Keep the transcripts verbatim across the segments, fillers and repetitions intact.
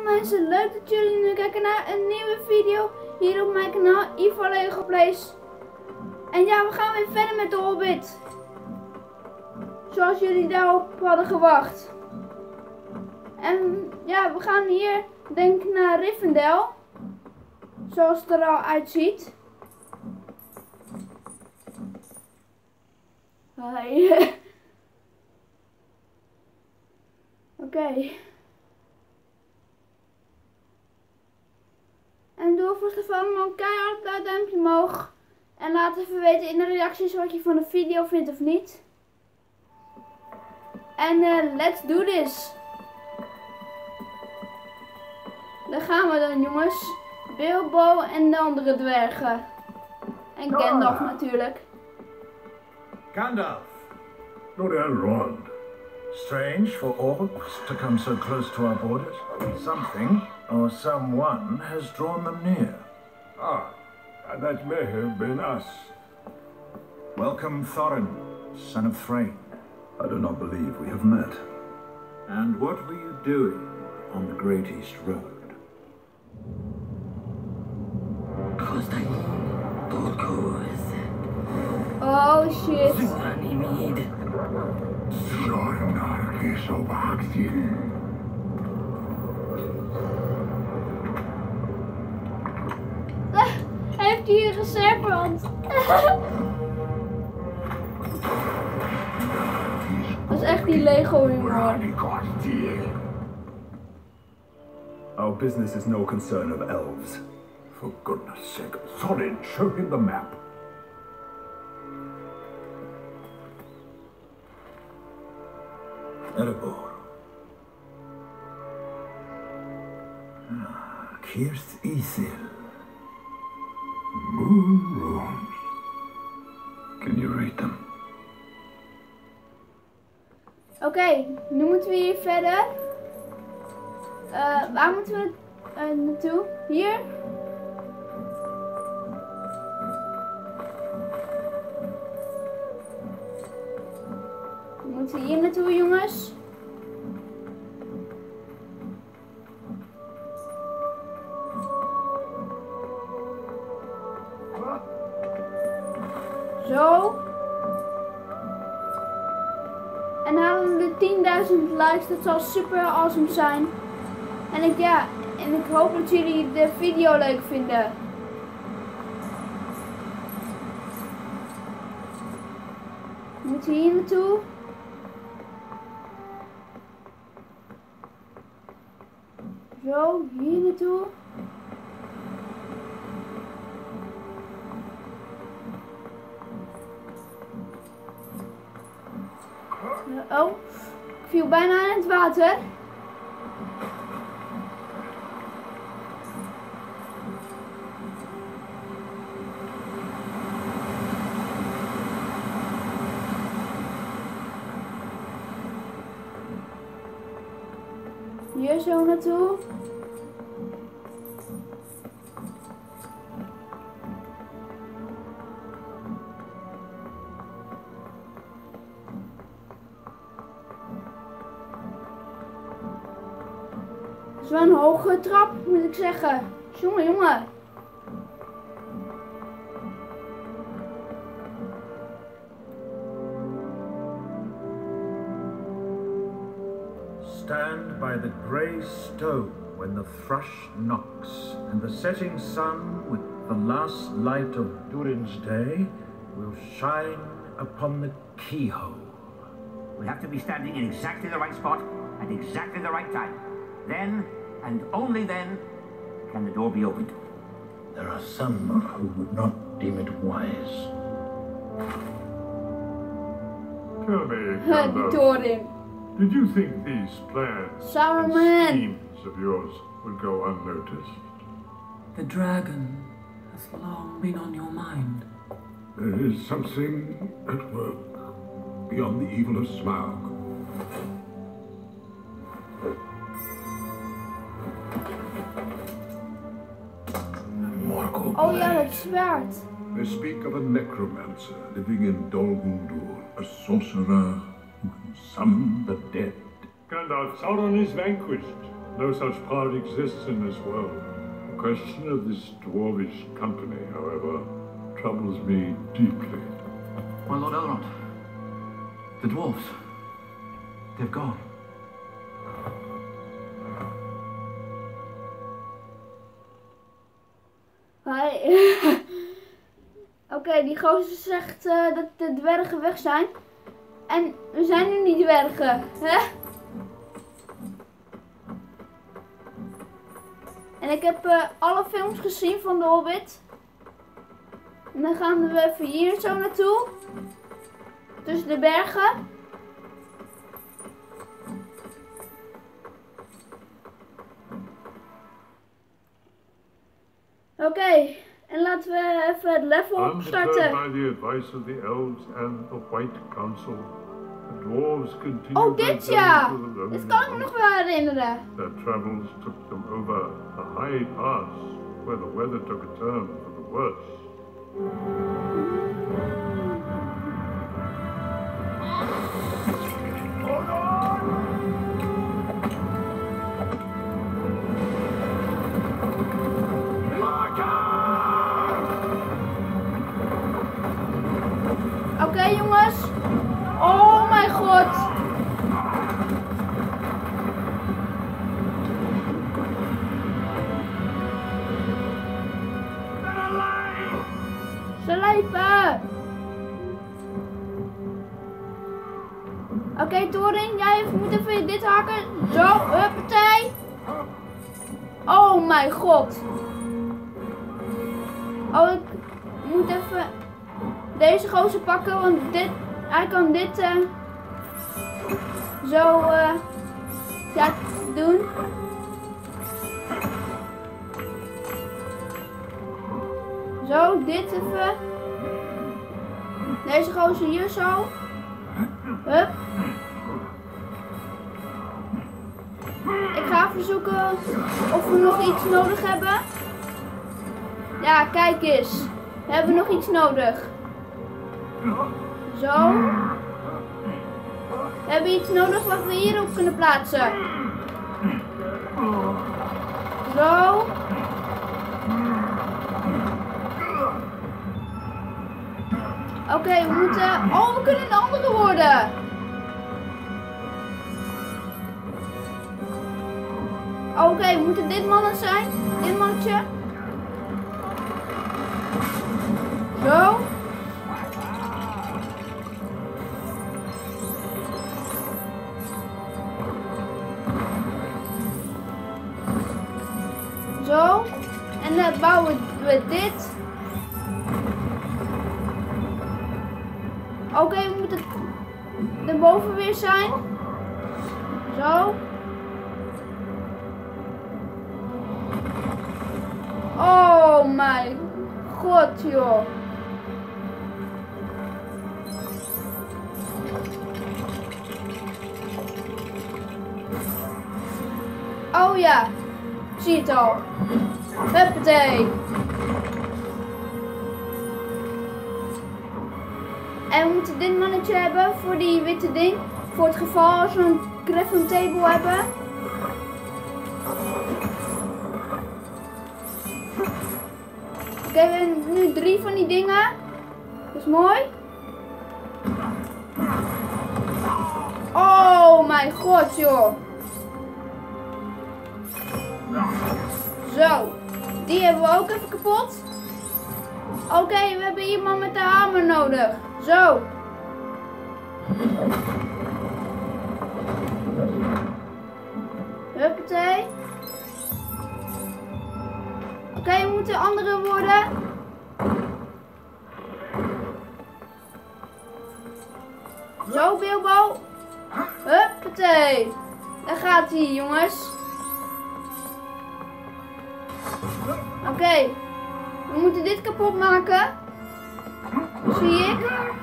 mensen, leuk dat jullie nu kijken naar een nieuwe video hier op mijn kanaal Ivo Lego Plays. En ja, we gaan weer verder met de Hobbit. Zoals jullie daarop hadden gewacht. En ja, we gaan hier denk ik naar Rivendell. Zoals het er al uitziet. Hi. Oké. Okay. En doe alvast even allemaal een keihard blauw duimpje omhoog. En laat even weten in de reacties wat je van de video vindt of niet. En uh, let's do this. Daar gaan we dan, jongens. Bilbo en de andere dwergen. En Gandalf natuurlijk. Gandalf. Lord Elrond. Strange for orcs to come so close to our borders. Something or someone has drawn them near. Ah, and that may have been us. Welcome, Thorin, son of Thrain. I do not believe we have met. And what were you doing on the Great East Road? Oh shit. Ah, hij heeft hier een reservehand. Dat is echt die Lego humor. Our business is no concern of elves. For goodness sake, Thorin, show him the map. Erebor. Ah, Kirith Ithil. Moon runes. Can you read them? Oké, okay, nu moeten we hier verder. Uh, waar moeten we uh, naartoe? Hier? We moeten hier naartoe, jongens. Zo. En halen we de tienduizend likes, dat zal super awesome zijn. En ik, ja, en ik hoop dat jullie de video leuk vinden. We moeten hier naartoe. Zo, hier naartoe. Oh, ik viel bijna in het water. Hier zo naartoe. Het is wel een hoge trap, moet ik zeggen. Jongen, jongen. Stand by the grey stone when the thrush knocks, and the setting sun with the last light of Durin's day will shine upon the keyhole. We have to be standing in exactly the right spot at exactly the right time. Then, and only then, can the door be opened. There are some who would not deem it wise. Tell me, Gandalf, did you think these plans and schemes of yours would go unnoticed? The dragon has long been on your mind. There is something at work beyond the evil of Smaug. Oh ja, dat zwaard. They speak of a necromancer living in Dol Guldur, a sorcerer who can summon the dead. Gandalf, Sauron is vanquished. No such power exists in this world. The question of this dwarvish company, however, troubles me deeply. My Lord Elrond, the dwarves, they've gone. Oké, okay, die gozer zegt uh, dat de dwergen weg zijn. En we zijn nu niet dwergen, hè? En ik heb uh, alle films gezien van de Hobbit. En dan gaan we even hier zo naartoe. Tussen de bergen. Oké, okay. En laten we even het level opstarten. By the advice of the elves and the White Council, the dwarves continue. Oh, dit ja! Dit kan ik me nog wel herinneren. Their travels took them over a high pass where the weather took a turn for the worse. Oké okay, jongens. Oh mijn god. Ze lijpen. Oké okay, Thorin, jij moet even dit hakken. Zo, huppatee. Oh mijn god. Oh, ik moet even deze gozer pakken, want dit, hij kan dit uh, zo uh, ja, doen. Zo, dit even. Deze gozer hier zo. Hup. Ik ga even zoeken of we nog iets nodig hebben. Ja, kijk eens. We hebben nog iets nodig. Zo. We hebben iets nodig wat we hierop kunnen plaatsen. Zo. Oké, okay, we moeten... Oh, we kunnen een andere worden. Oké, okay, we moeten dit mannen zijn. Dit mannetje. Zo. Zo. En dan bouwen we dit. Oké, okay, we moeten erboven weer zijn. Zo. Oh mijn god, joh. Oh ja, zie het al. Huppatee. En we moeten dit mannetje hebben voor die witte ding. Voor het geval als we een crafting table hebben. Oké, okay, we hebben nu drie van die dingen. Dat is mooi. Oh mijn god, joh. Zo, die hebben we ook even kapot. Oké, okay, we hebben iemand met de hamer nodig. Zo. Huppatee. Oké, okay, we moeten andere worden. Zo, Bilbo. Huppatee. Daar gaat hij, jongens. Oké. Okay. We moeten dit kapot maken. Zie ik.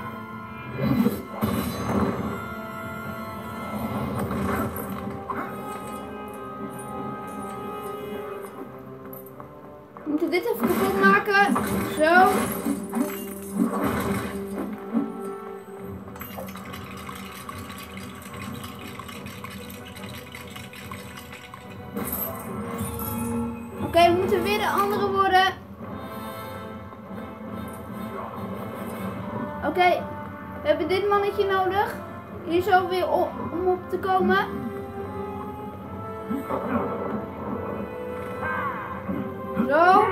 We moeten dit even kapot maken. Zo. Oké, okay, we moeten weer de andere worden. Oké, okay, we hebben dit mannetje nodig. Hier zo weer op, om op te komen. Zo.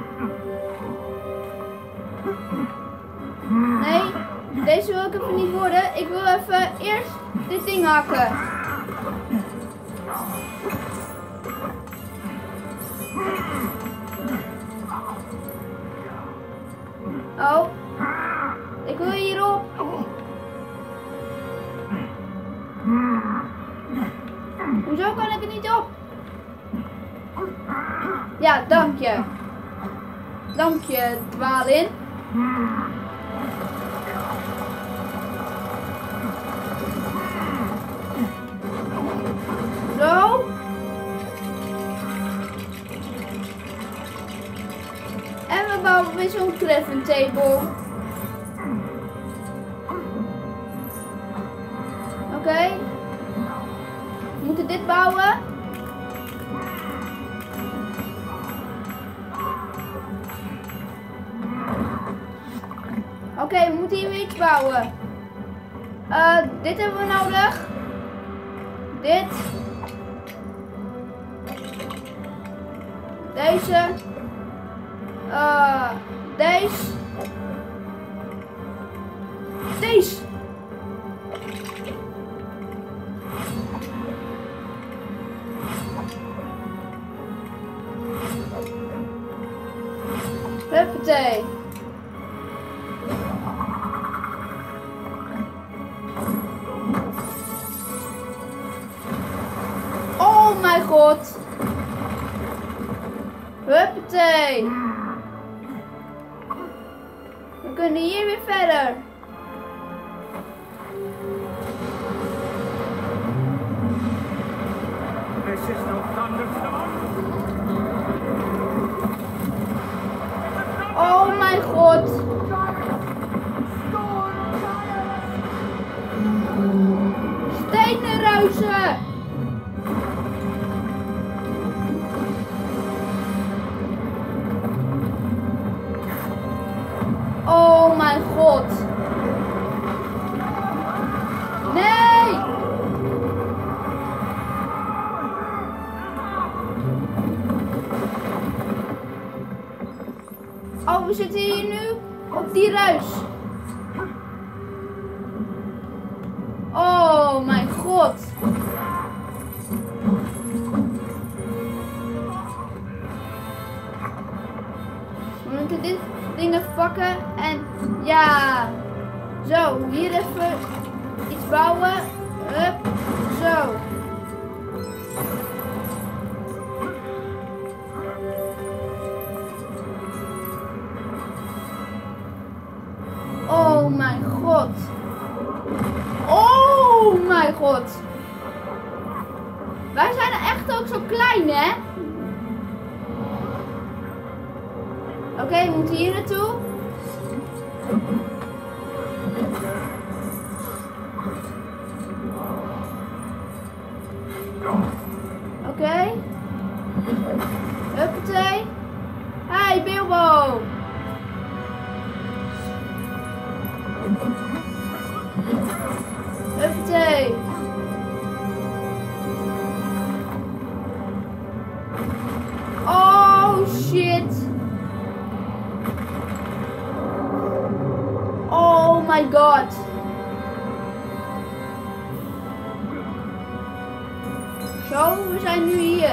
Nee, deze wil ik even niet worden. Ik wil even eerst dit ding hakken. Oh, ik wil hierop. Hoezo kan ik er niet op? Ja, dank je. Dank je, Dwalin. Zo. En we bouwen weer zo'n crafting table. Oké. Okay. We moeten dit bouwen. Oké, okay, we moeten hier weer iets bouwen. Uh, dit hebben we nodig. Dit. Deze. Uh, deze. Deze. Huppatee. Oh mijn god. Huppatee. We kunnen hier weer verder. This is no thunderstorm. Oh mijn god. Stenenruizen. Oh mijn god. Nee. Oh, we zitten hier nu op die ruis. Oh mijn god. We moeten dit ding even pakken en ja. Zo, hier even iets bouwen. Hup, zo. Oh mijn god. Oh mijn god. Wij zijn er echt ook zo klein, hè? Oké, okay, we moeten hier naartoe. Oké. Okay. Huppatee. Hi, Bilbo. Huppatee. Oh shit. Oh my god. Zo, we zijn nu hier.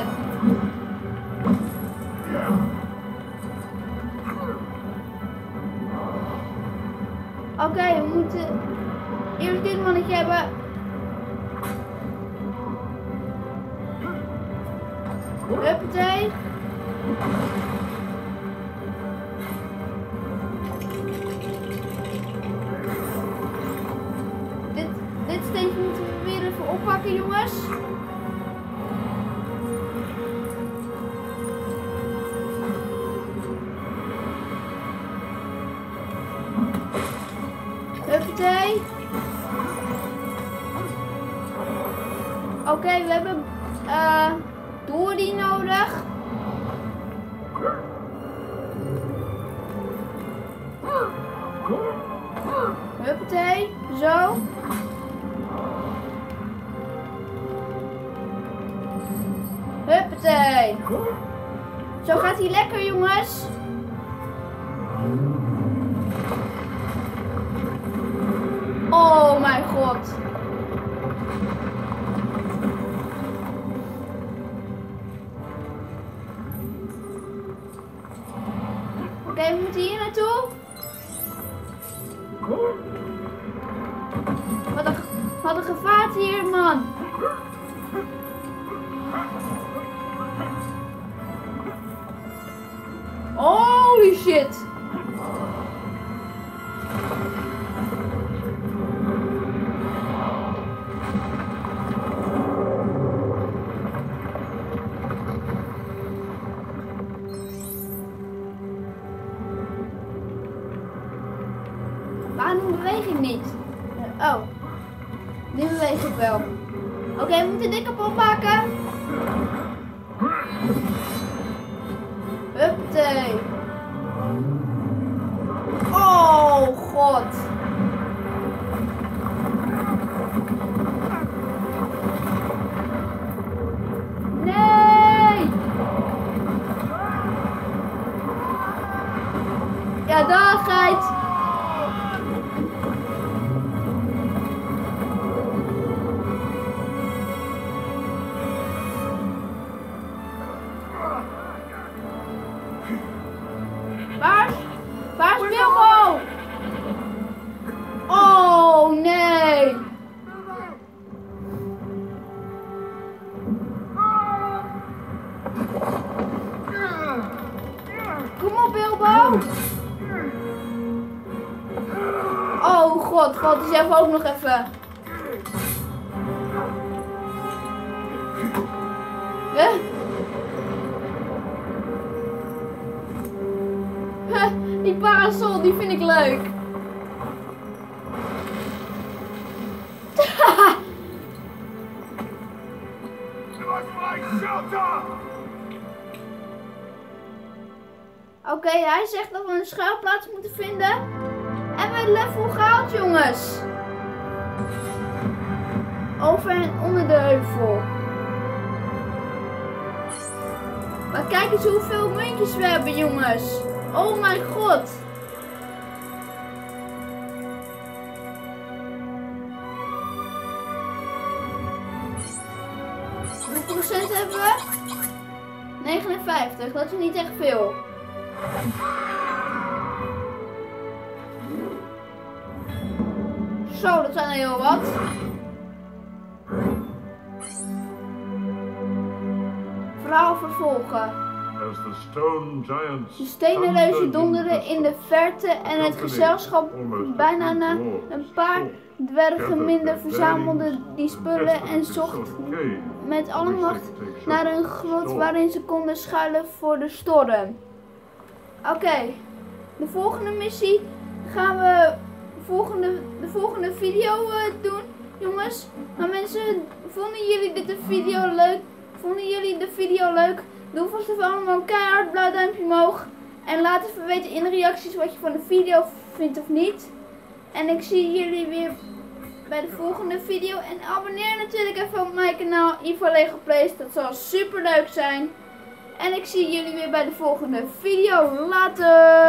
Oké, okay, we moeten eerst dit mannetje hebben. Huppatee. Dit, dit steentje moeten we weer even oppakken, jongens. Huppatee. Oké, okay, we hebben uh, Dory nodig. zo. Huppatee. Zo gaat hij lekker, jongens. Oh mijn god. Oké, okay, we moeten hier naartoe. Wat een, wat een gevaart hier, man. Holy shit. Waarom beweeg ik niet? Oh, nu beweeg ik wel. Oké, okay, we moeten dit kapot maken. Huppatee. Oh god. Nee. Ja, daar geit. Waar? Waar is Bilbo? Oh nee! Kom op Bilbo! Oh god, god, die zelf ook nog even. Huh? Die parasol, die vind ik leuk. Oké, okay, hij zegt dat we een schuilplaats moeten vinden. En we hebben level gehaald, jongens. Over en onder de heuvel. Maar kijk eens hoeveel muntjes we hebben, jongens. Oh mijn god. Hoeveel procent hebben we? negenenvijftig, dat is niet echt veel. Zo, dat zijn er heel wat. Verhaal vervolgen. De stenen reuzen donderden in de verte en het gezelschap bijna na een paar dwergen minder verzamelde die spullen en zocht met alle macht naar een grot waarin ze konden schuilen voor de storm. Oké, okay. De volgende missie gaan we volgende, de volgende video uh, doen, jongens. Maar mensen, vonden jullie dit de video leuk? Vonden jullie de video leuk? Doe vast even allemaal een keihard blauw duimpje omhoog. En laat even weten in de reacties wat je van de video vindt of niet. En ik zie jullie weer bij de volgende video. En abonneer natuurlijk even op mijn kanaal Ivo Lego Plays. Dat zal super leuk zijn. En ik zie jullie weer bij de volgende video. Later!